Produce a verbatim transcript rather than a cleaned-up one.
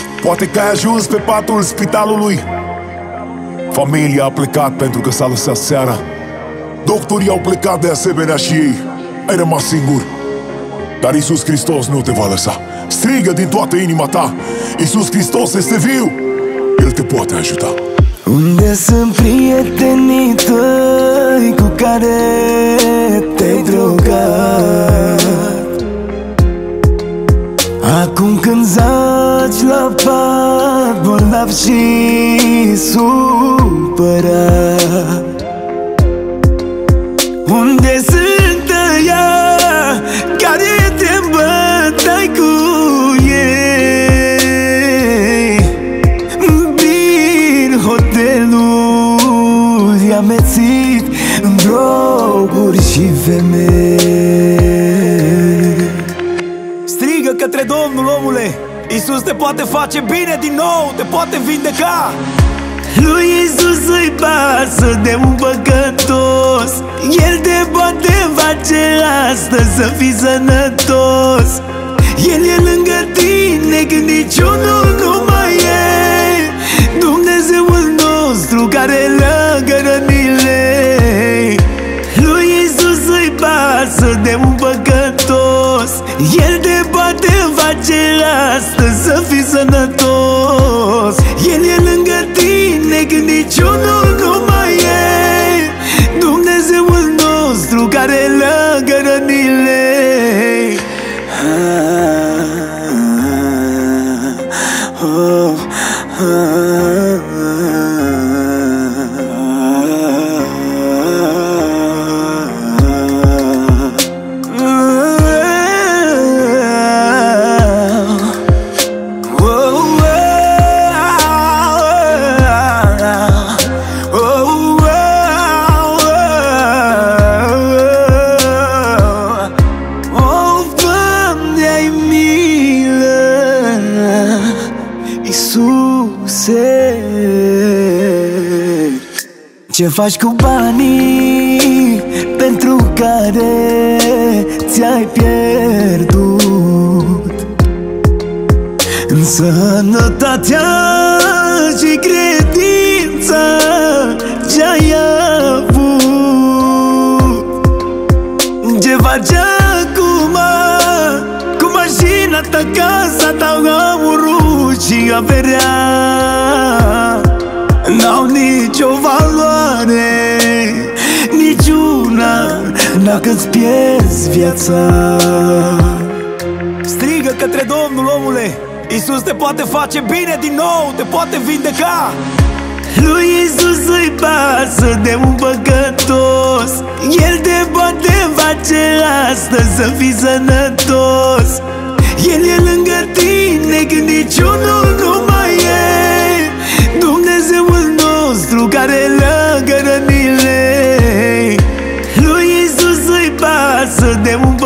Poate că ai ajuns pe patul spitalului. Familia a plecat pentru că s-a lăsat seara. Doctorii au plecat de asemenea și ei. Ai rămas singur. Dar Iisus Hristos nu te va lăsa. Strigă din toată inima ta: Iisus Hristos este viu. El te poate ajuta. Unde sunt prietenii tăi cu care te-ai drogat? Acum când zaci la pat, bolnav și supărat. Unde sunt ăia care te îmbătai cu ei? Bin hoteluri amețit în droguri și femei. Strigă către Domnul, omule! Iisus te poate face bine din nou, te poate vindeca. Lui Iisus îi pasă de un păcătos. El te poate face astăzi să fii sănătos. El e lângă tine când niciunul nu mai e. Dumnezeul nostru care lăgă rănile. Lui Iisus îi pasă de un păcătos. El te poate face astăzi să fii sănătos. El e lângă tine când niciunul nu mai e. Dumnezeul nostru care lăgă rănile. Oh, Iisuse, ce faci cu banii pentru care ți-ai pierdut? În sănătatea și credința ce-ai avut? Ce faci acum cu mașina ta, casa ta, aurul și averea? N-au nicio valoare, niciuna, dacă-ți pierzi viața. Strigă către Domnul, omule! Iisus te poate face bine din nou, te poate vindeca. Lui Iisus îi pasă de un păcătos. El te poate face astăzi să fii sănătos. El e lângă tine când niciunul nu mai e. Dumnezeul nostru care lăgă rănile. Lui Iisus îi pasă de un